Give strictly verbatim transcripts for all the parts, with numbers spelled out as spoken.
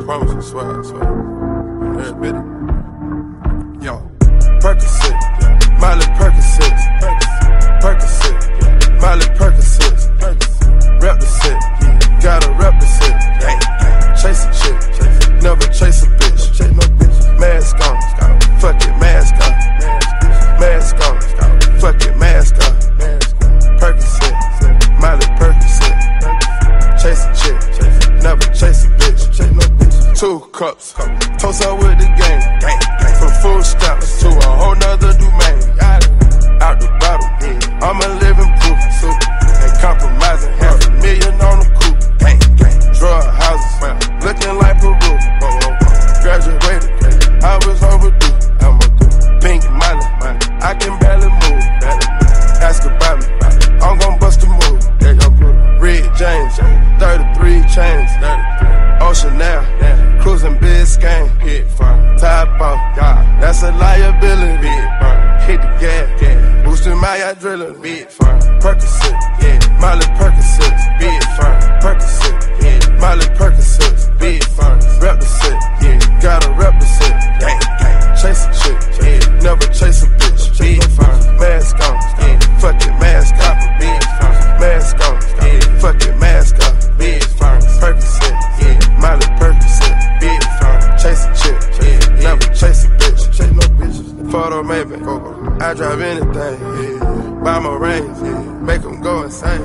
promise, I swear, I swear. Every bit of yo, Percocet, Miley Percocet, Percocet, Miley Percocet, rep the set, gotta rep the set. Chase a chick, never chase a bitch. Mask on, fuck it, mask on. Mask on, fuck it, mask on. Percocet, Miley Percocet. Chase a chick, never chase a bitch. Two cups, toast up with the game. From full stops to a whole nother domain. Out the bottle, I'm a living proof. Ain't compromising, half a million on the coupe. Drug houses, looking like Peru. Graduated, I was overdue. Pink Miley, I can barely move. Ask about me, I'm gon' bust a move. Red James, thirty-three chains. Ocean now, cruising Biscayne. Top off, that's a liability. Hit the gas, boosting my adrenaline. Percocet, Miley Percocet, Percocet, Miley Percocet, rep the set, gotta rep the set. Chase a chick, never chase a bitch. Mask on, fuck it, mask on. Mask on, fuck it, mask on. Percocet, Miley Percocet, chase a chick, never chase a bitch. Photo maybe, I drive anything, buy my range, make them go insane.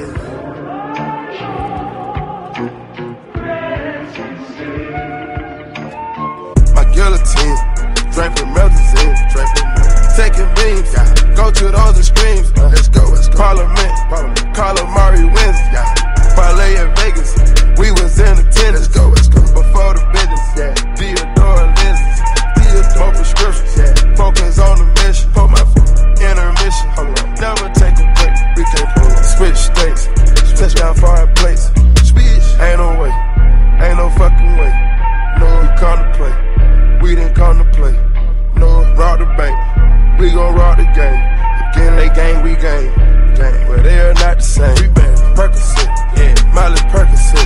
My guillotine, draping melazine, taking beams, go to those extremes. Let's go, let's go. Parliament, calamari wins, parlay in Vegas, we was in attendance. Let's go, let's go. Before the business, Theodore lenses, Theodore prescriptions, focus on the mission, put my intermission, never take a break, we can't pull up. Switch states, touchdown foreign plates, ain't no way, ain't no fucking way, no, we come to play, we didn't come to play, no, rob the bank, we gon' rob the game, again they gang, we gang, gang, but they are not the same. Percocet, Miley Percocet,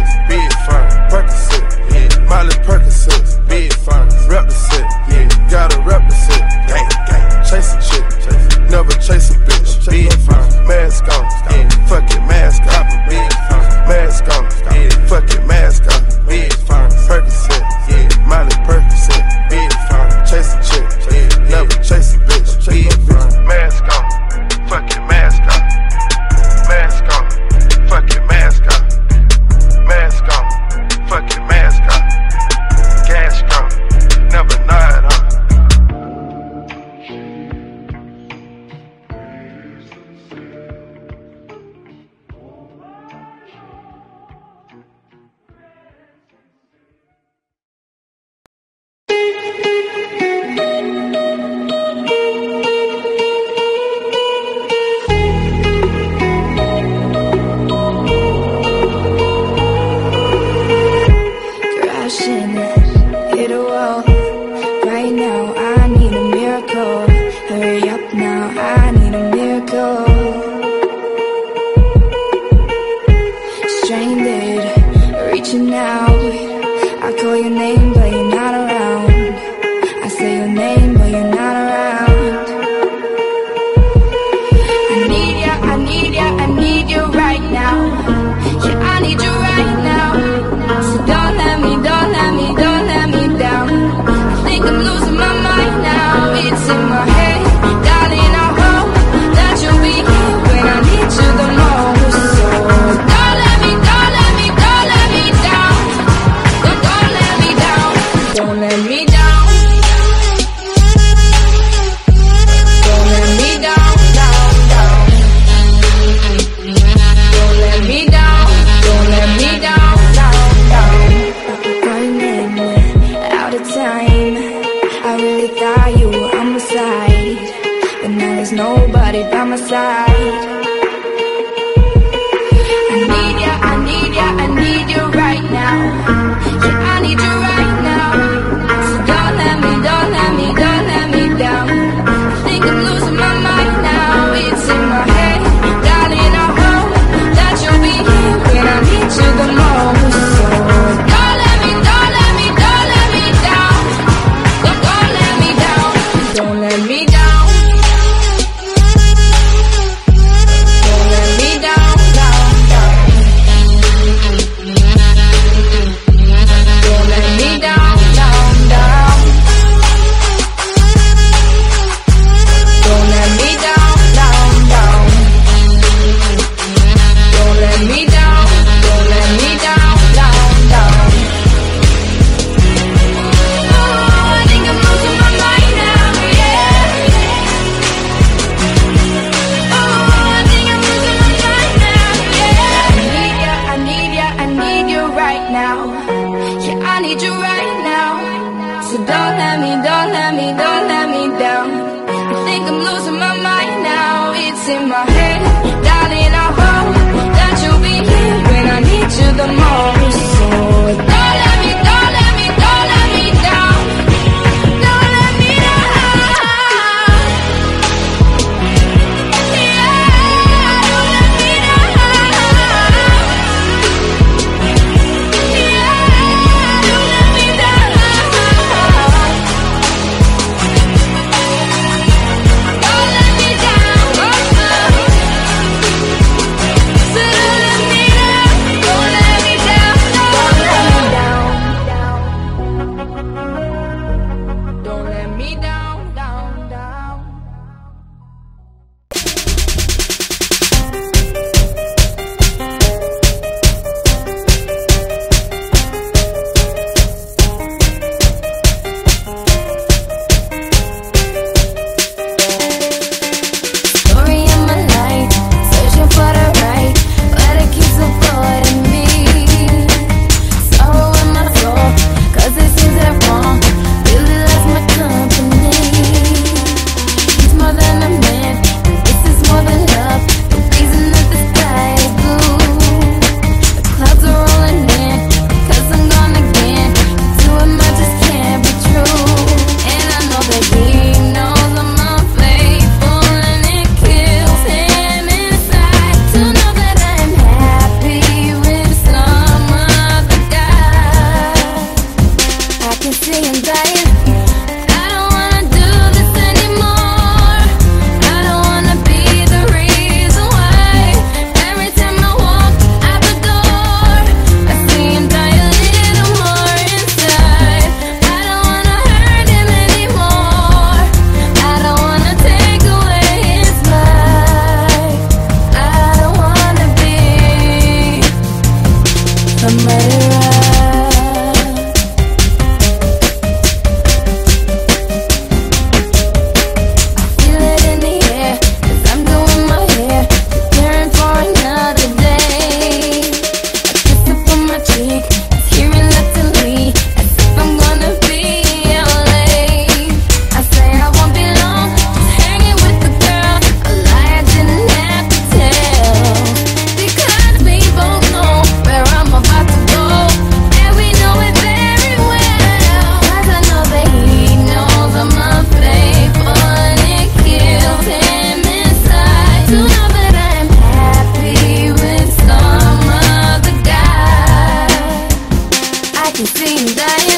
now. Yeah, I need you right now. So don't let me, don't let me, don't let me down. I think I'm losing my mind now. It's in my head, darling, I hope that you'll be here when I need you the most. So don't let me, don't let me, don't let me down. Don't let me down. Yeah, don't let me down. Yeah, don't let me down. Don't let me down. So don't let me down. Don't let me down. Don't let me down. Don't let me down, down, down. Story of my life, searching for the right, but it keeps avoiding me. Sorrow in my soul, cause it seems that wrong really loves my company. He's more than a man, and this is more than love. The reason that the sky is blue, the clouds are rolling in, cause I'm gone again. Too much just can't be true, and I know that he knows I'm unfaithful, and it kills him inside to know that I'm happy with some other guy. I can see him dying. I don't wanna do this anymore. I don't wanna be the reason why. Every time I walk out the door, I see him die a little more inside. I don't wanna hurt him anymore. I don't wanna take away his life. I don't wanna be a murderer. Feel it in the air, cause I'm doing my hair, preparing for another day. A kiss upon my cheek, it's here reluctantly, as if I'm gonna be late. I say I won't be long, just hanging with the girl, a lie I didn't have to tell. Because we both know where I'm about to go, and we know it very well. Cause I know that he knows I'm unfaithful, and it kills him inside to know that I'm happy with some other guy. I can see him dying.